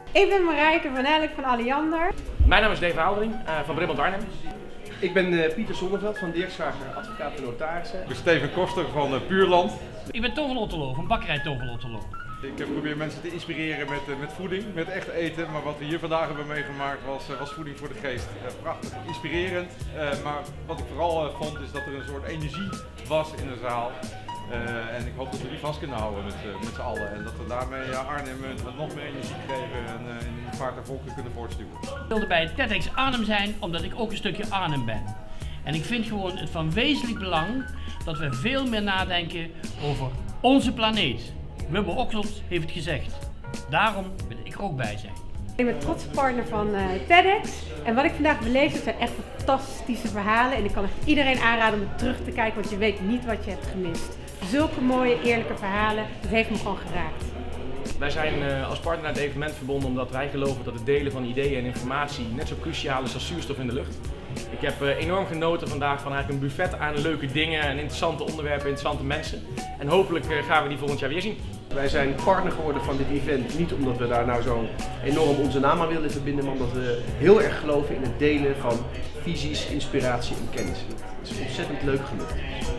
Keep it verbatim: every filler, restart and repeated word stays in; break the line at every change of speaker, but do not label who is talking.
Ik ben Marijke van Elk van Alliander.
Mijn naam is Dave Haaldering uh, van Brabant Arnhem.
Ik ben uh, Pieter Zonneveld van Dirkschager Advocaat en Notarissen.
Ik ben Steven Koster van uh, Puurland.
Ik ben Tovel Otterlo van bakkerij Tovel Otterlo.
Ik uh, probeer mensen te inspireren met, uh, met voeding, met echt eten. Maar wat we hier vandaag hebben meegemaakt was, uh, was voeding voor de geest. Uh, prachtig, inspirerend. Uh, maar wat ik vooral uh, vond is dat er een soort energie was in de zaal. Uh, en ik hoop dat we die vast kunnen houden met, uh, met z'n allen. En dat we daarmee uh, Arnhem uh, nog meer energie geven en uh, in een vaart naar volken kunnen voortstuwen.
Ik wilde bij TEDx Arnhem zijn omdat ik ook een stukje Arnhem ben. En ik vind gewoon het van wezenlijk belang dat we veel meer nadenken over onze planeet. Wubbe Oxels heeft het gezegd. Daarom wil ik er ook bij zijn.
Ik ben trotse partner van uh, TEDx. En wat ik vandaag beleefd heb zijn echt fantastische verhalen. En ik kan echt iedereen aanraden om er terug te kijken, want je weet niet wat je hebt gemist. Zulke mooie, eerlijke verhalen, dat heeft me gewoon geraakt.
Wij zijn uh, als partner naar het evenement verbonden omdat wij geloven dat het delen van ideeën en informatie net zo cruciaal is als zuurstof in de lucht. Ik heb uh, enorm genoten vandaag van eigenlijk een buffet aan leuke dingen en interessante onderwerpen, interessante mensen. En hopelijk uh, gaan we die volgend jaar weer zien.
Wij zijn partner geworden van dit event, niet omdat we daar nou zo enorm onze naam aan willen verbinden, maar omdat we heel erg geloven in het delen van visies, inspiratie en kennis. Het is ontzettend leuk gelukt.